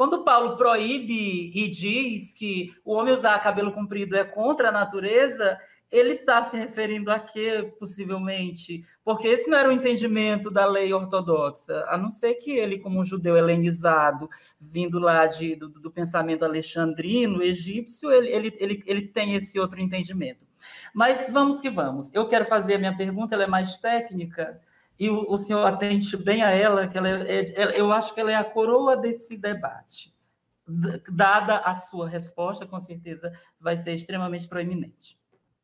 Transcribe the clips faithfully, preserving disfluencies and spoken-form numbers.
Quando Paulo proíbe e diz que o homem usar cabelo comprido é contra a natureza, ele está se referindo a quê, possivelmente? Porque esse não era o entendimento da lei ortodoxa, a não ser que ele, como um judeu helenizado, vindo lá de, do, do pensamento alexandrino, egípcio, ele, ele, ele, ele tem esse outro entendimento. Mas vamos que vamos. Eu quero fazer a minha pergunta, ela é mais técnica, e o, o senhor atende bem a ela, que ela é, é, eu acho que ela é a coroa desse debate. Dada a sua resposta, com certeza vai ser extremamente proeminente.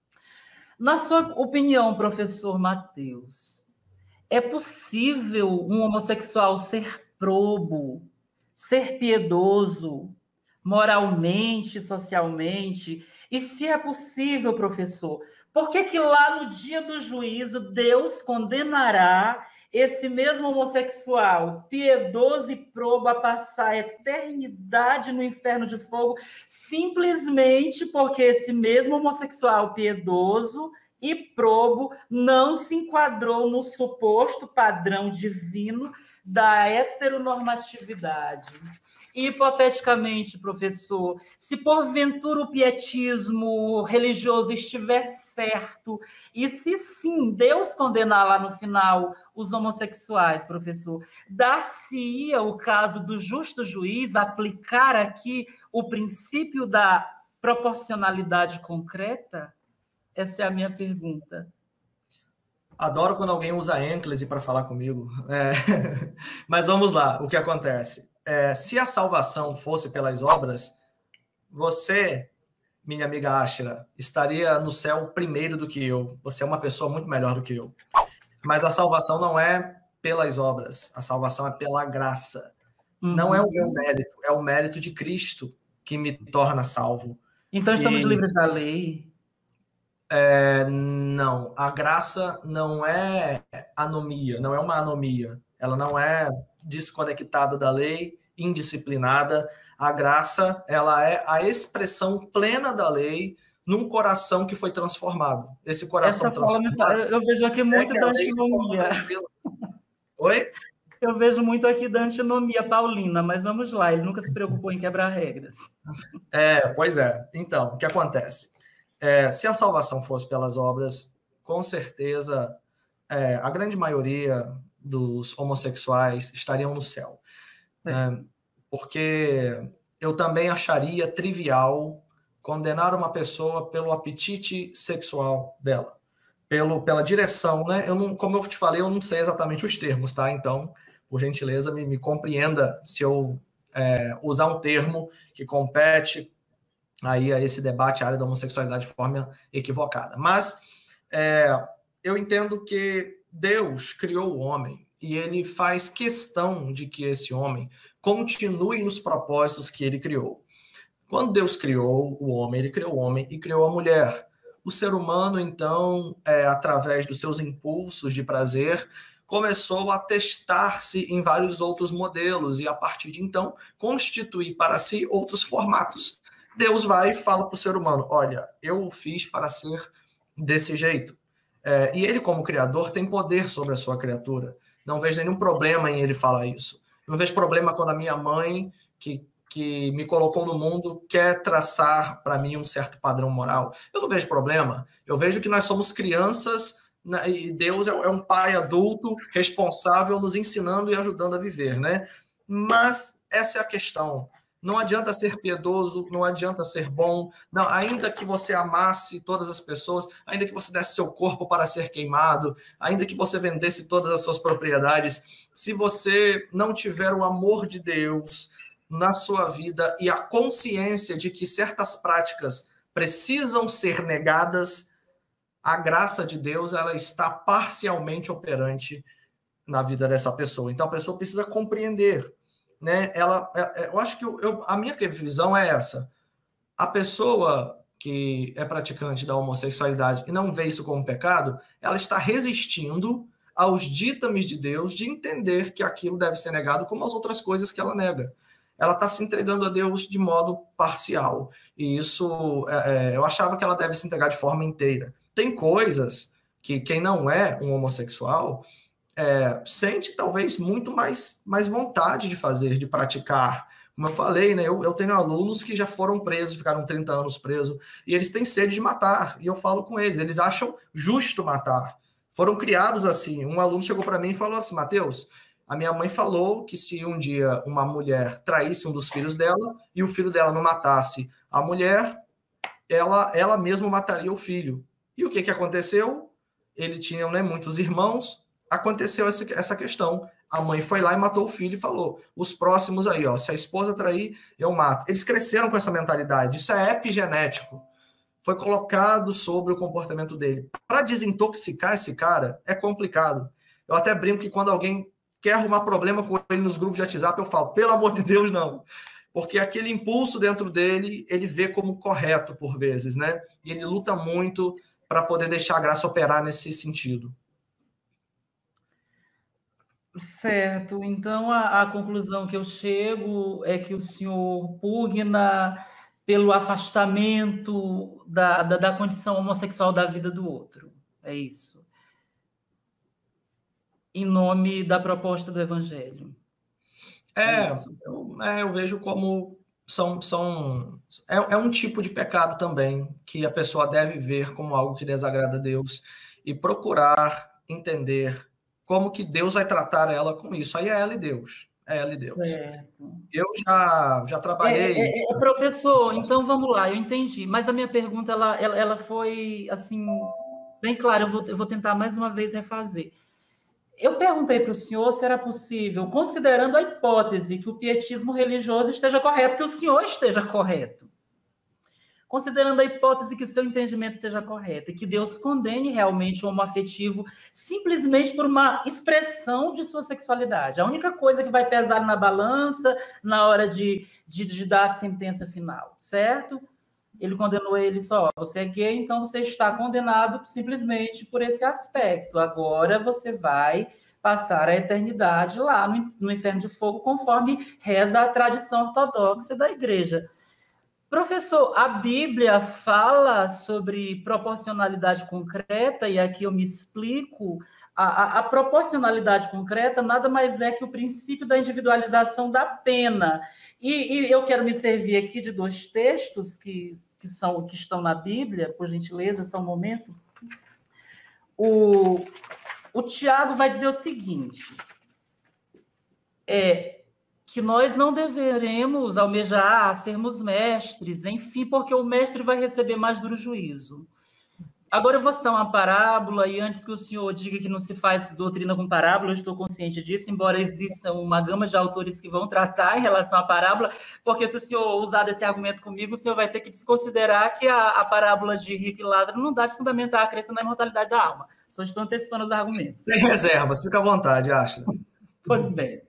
Na sua opinião, professor Matheus, é possível um homossexual ser probo, ser piedoso, moralmente, socialmente? E se é possível, professor, por que que lá no dia do juízo Deus condenará esse mesmo homossexual, piedoso e probo, a passar a eternidade no inferno de fogo, simplesmente porque esse mesmo homossexual piedoso e probo não se enquadrou no suposto padrão divino da heteronormatividade? Hipoteticamente, professor, se porventura o pietismo religioso estiver certo, e se sim, Deus condenar lá no final os homossexuais, professor, dar-se-ia o caso do justo juiz aplicar aqui o princípio da proporcionalidade concreta? Essa é a minha pergunta. Adoro quando alguém usa ênclise para falar comigo. É. Mas vamos lá, o que acontece? É, se a salvação fosse pelas obras, você, minha amiga Ashra, estaria no céu primeiro do que eu. Você é uma pessoa muito melhor do que eu. Mas a salvação não é pelas obras, a salvação é pela graça. Uhum. Não é o meu mérito, é o mérito de Cristo que me torna salvo. Então estamos e, livres da lei? É, não, a graça não é anomia, não é uma anomia. Ela não é desconectada da lei, indisciplinada. A graça, ela é a expressão plena da lei num coração que foi transformado. Esse coração Essa transformado... Fala, eu vejo aqui muito é da antinomia. Oi? Eu vejo muito aqui da antinomia paulina, mas vamos lá, ele nunca se preocupou em quebrar regras. É, pois é. Então, o que acontece? É, se a salvação fosse pelas obras, com certeza é, a grande maioria dos homossexuais estariam no céu. É. Né? Porque eu também acharia trivial condenar uma pessoa pelo apetite sexual dela, pelo, pela direção, né? Eu não, como eu te falei, eu não sei exatamente os termos, tá? Então, por gentileza, me, me compreenda se eu é, usar um termo que compete aí a esse debate, a área da homossexualidade de forma equivocada. Mas é, eu entendo que Deus criou o homem e ele faz questão de que esse homem continue nos propósitos que ele criou. Quando Deus criou o homem, ele criou o homem e criou a mulher. O ser humano, então, é, através dos seus impulsos de prazer, começou a testar-se em vários outros modelos e, a partir de então, constituir para si outros formatos. Deus vai e fala para o ser humano, olha, eu o fiz para ser desse jeito. É, e ele, como criador, tem poder sobre a sua criatura. Não vejo nenhum problema em ele falar isso. Não vejo problema quando a minha mãe, que, que me colocou no mundo, quer traçar para mim um certo padrão moral. Eu não vejo problema. Eu vejo que nós somos crianças, né, e Deus é, é um pai adulto, responsável, nos ensinando e ajudando a viver, né? Mas essa é a questão. Não adianta ser piedoso, não adianta ser bom, não, ainda que você amasse todas as pessoas, ainda que você desse seu corpo para ser queimado, ainda que você vendesse todas as suas propriedades, se você não tiver o amor de Deus na sua vida e a consciência de que certas práticas precisam ser negadas, a graça de Deus ela está parcialmente operante na vida dessa pessoa. Então a pessoa precisa compreender. Né, ela, eu acho que eu, a minha visão é essa. A pessoa que é praticante da homossexualidade e não vê isso como pecado, ela está resistindo aos ditames de Deus de entender que aquilo deve ser negado como as outras coisas que ela nega. Ela está se entregando a Deus de modo parcial. E isso, é, eu achava que ela deve se entregar de forma inteira. Tem coisas que quem não é um homossexual... É, sente talvez muito mais, mais vontade de fazer, de praticar, Como eu falei, né, eu, eu tenho alunos que já foram presos, ficaram trinta anos presos, e eles têm sede de matar, e eu falo com eles, eles acham justo matar. Foram criados assim. Um aluno chegou para mim e falou assim, Mateus, a minha mãe falou que se um dia uma mulher traísse um dos filhos dela, e o filho dela não matasse a mulher, ela, ela mesma mataria o filho. E o que, que aconteceu? Ele tinha, né, muitos irmãos, aconteceu essa, essa questão. A mãe foi lá e matou o filho e falou, os próximos aí, ó, se a esposa trair, eu mato. Eles cresceram com essa mentalidade, isso é epigenético. Foi colocado sobre o comportamento dele. Para desintoxicar esse cara, é complicado. Eu até brinco que quando alguém quer arrumar problema com ele nos grupos de WhatsApp, eu falo, pelo amor de Deus, não. Porque aquele impulso dentro dele, ele vê como correto por vezes, né? E ele luta muito para poder deixar a graça operar nesse sentido. Certo. Então, a, a conclusão que eu chego é que o senhor pugna pelo afastamento da, da, da condição homossexual da vida do outro. É isso. Em nome da proposta do Evangelho. É, é eu, é, eu vejo como são, são é, é um tipo de pecado também que a pessoa deve ver como algo que desagrada a Deus e procurar entender como que Deus vai tratar ela com isso. Aí é ela e Deus. É ela e Deus. Certo. Eu já, já trabalhei... É, é, é, professor, então vamos lá, eu entendi. Mas a minha pergunta, ela, ela, ela foi, assim, bem clara. Eu vou, eu vou tentar mais uma vez refazer. Eu perguntei para o senhor se era possível, considerando a hipótese que o pietismo religioso esteja correto, que o senhor esteja correto. Considerando a hipótese que o seu entendimento esteja correto e que Deus condene realmente o homoafetivo simplesmente por uma expressão de sua sexualidade. A única coisa que vai pesar na balança na hora de, de, de dar a sentença final, certo? Ele condenou ele só, você é gay, então você está condenado simplesmente por esse aspecto. Agora você vai passar a eternidade lá no, no inferno de fogo, conforme reza a tradição ortodoxa da igreja. Professor, a Bíblia fala sobre proporcionalidade concreta, e aqui eu me explico. A, a, a proporcionalidade concreta nada mais é que o princípio da individualização da pena. E, e eu quero me servir aqui de dois textos que, que, são, que estão na Bíblia, por gentileza, só um momento. O, o Tiago vai dizer o seguinte, é... que nós não deveremos almejar sermos mestres, enfim, porque o mestre vai receber mais duro juízo. Agora eu vou citar uma parábola, e antes que o senhor diga que não se faz doutrina com parábola, eu estou consciente disso, embora exista uma gama de autores que vão tratar em relação à parábola, porque se o senhor usar desse argumento comigo, o senhor vai ter que desconsiderar que a, a parábola de Rico e Lázaro não dá de fundamentar a crença na imortalidade da alma. Só estou antecipando os argumentos. Sem reservas, fica à vontade, Ashla. Pois bem.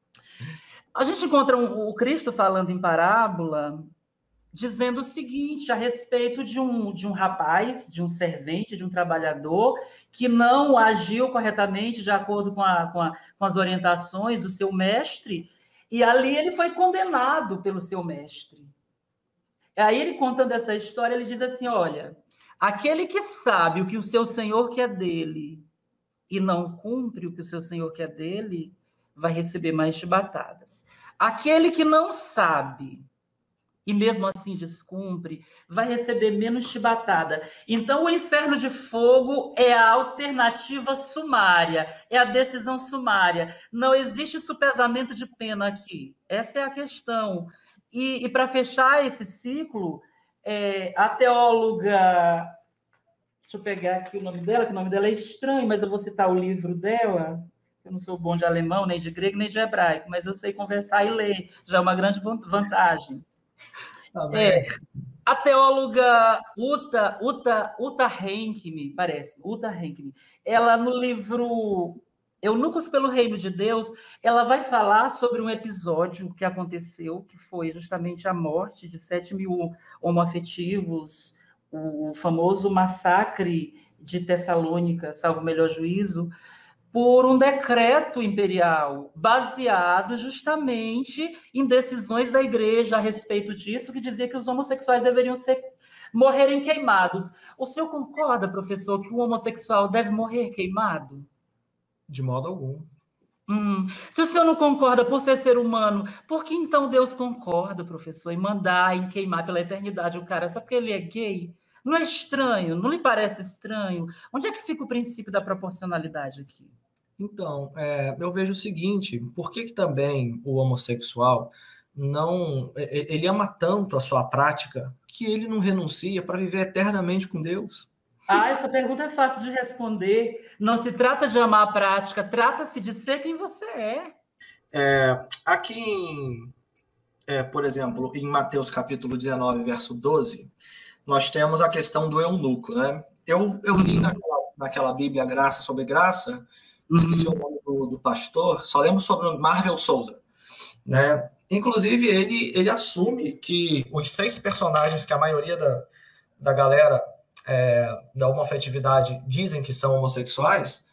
A gente encontra um, o Cristo falando em parábola, dizendo o seguinte a respeito de um, de um rapaz, de um servente, de um trabalhador, que não agiu corretamente de acordo com, a, com, a, com as orientações do seu mestre, e ali ele foi condenado pelo seu mestre. Aí ele, contando essa história, ele diz assim, olha, aquele que sabe o que o seu senhor quer dele e não cumpre o que o seu senhor quer dele, vai receber mais chibatadas. Aquele que não sabe e mesmo assim descumpre, vai receber menos chibatada. Então, o inferno de fogo é a alternativa sumária, é a decisão sumária. Não existe supesamento de pena aqui. Essa é a questão. E, e para fechar esse ciclo, é, a teóloga... Deixa eu pegar aqui o nome dela, que o nome dela é estranho, mas eu vou citar o livro dela. Eu não sou bom de alemão, nem de grego, nem de hebraico, mas eu sei conversar e ler. Já é uma grande vantagem. É, a teóloga Uta, Uta, Uta Henkme, parece, Uta Henkme, ela no livro Eunucos pelo Reino de Deus, ela vai falar sobre um episódio que aconteceu, que foi justamente a morte de sete mil homoafetivos, o famoso massacre de Tessalônica, salvo o melhor juízo, por um decreto imperial, baseado justamente em decisões da igreja a respeito disso, que dizia que os homossexuais deveriam ser, morrerem queimados. O senhor concorda, professor, que o homossexual deve morrer queimado? De modo algum. Hum. Se o senhor não concorda por ser ser humano, por que então Deus concorda, professor, em mandar, em queimar pela eternidade o cara só porque ele é gay? Não é estranho? Não lhe parece estranho? Onde é que fica o princípio da proporcionalidade aqui? Então, é, eu vejo o seguinte, por que que também o homossexual não, ele ama tanto a sua prática que ele não renuncia para viver eternamente com Deus? Ah, essa pergunta é fácil de responder. Não se trata de amar a prática, trata-se de ser quem você é. É, aqui, em, é, por exemplo, em Mateus capítulo dezenove, verso doze, nós temos a questão do eunuco, né? Eu, eu li naquela, naquela Bíblia Graça sobre Graça, esqueci uhum. o nome do, do pastor, só lembro sobre o Marvel Souza, né? Inclusive, ele, ele assume que os seis personagens que a maioria da, da galera é, da homoafetividade dizem que são homossexuais,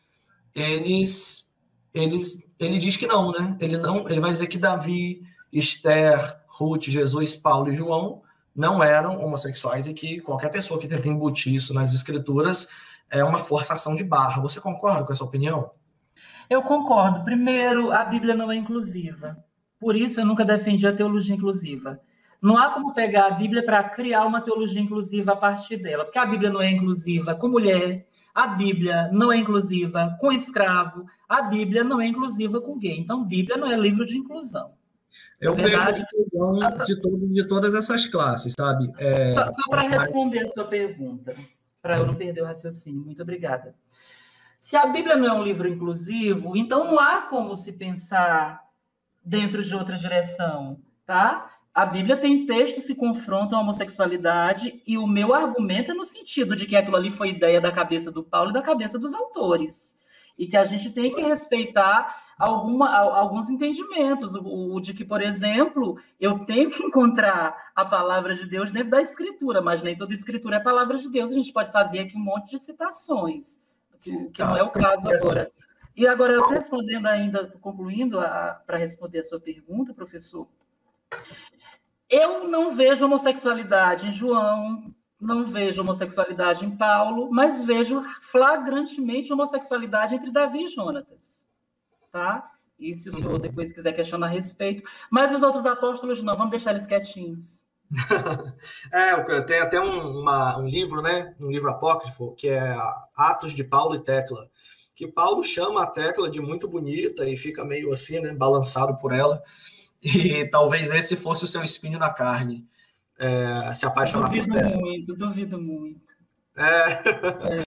eles, eles, ele diz que não, né? Ele, não, ele vai dizer que Davi, Esther, Ruth, Jesus, Paulo e João não eram homossexuais e que qualquer pessoa que tenta embutir isso nas escrituras é uma forçação de barra. Você concorda com essa opinião? Eu concordo. Primeiro, a Bíblia não é inclusiva. Por isso, eu nunca defendi a teologia inclusiva. Não há como pegar a Bíblia para criar uma teologia inclusiva a partir dela, porque a Bíblia não é inclusiva com mulher, a Bíblia não é inclusiva com escravo, a Bíblia não é inclusiva com gay. Então, Bíblia não é livro de inclusão. Eu Verdade, vejo inclusão de, todo, de todas essas classes, sabe? É... Só, só para responder a sua pergunta, para eu não perder o raciocínio. Muito obrigada. Se a Bíblia não é um livro inclusivo, então não há como se pensar dentro de outra direção, tá? A Bíblia tem textos que confrontam a homossexualidade e o meu argumento é no sentido de que aquilo ali foi ideia da cabeça do Paulo e da cabeça dos autores. E que a gente tem que respeitar alguma, alguns entendimentos. O, o de que, por exemplo, eu tenho que encontrar a palavra de Deus dentro da Escritura, mas nem toda Escritura é palavra de Deus. A gente pode fazer aqui um monte de citações, que, que não é o caso agora. E agora, eu respondendo ainda, concluindo para responder a sua pergunta, professor, eu não vejo homossexualidade em João, não vejo homossexualidade em Paulo, mas vejo flagrantemente homossexualidade entre Davi e Jonatas, tá? E se o senhor depois quiser questionar a respeito, mas os outros apóstolos não, vamos deixar eles quietinhos. É, tem até um, uma, um livro, né, um livro apócrifo, que é Atos de Paulo e Tecla, que Paulo chama a Tecla de muito bonita e fica meio assim, né, balançado por ela, e talvez esse fosse o seu espinho na carne, é, se apaixonar duvido por Tecla. Duvido muito, duvido muito. É...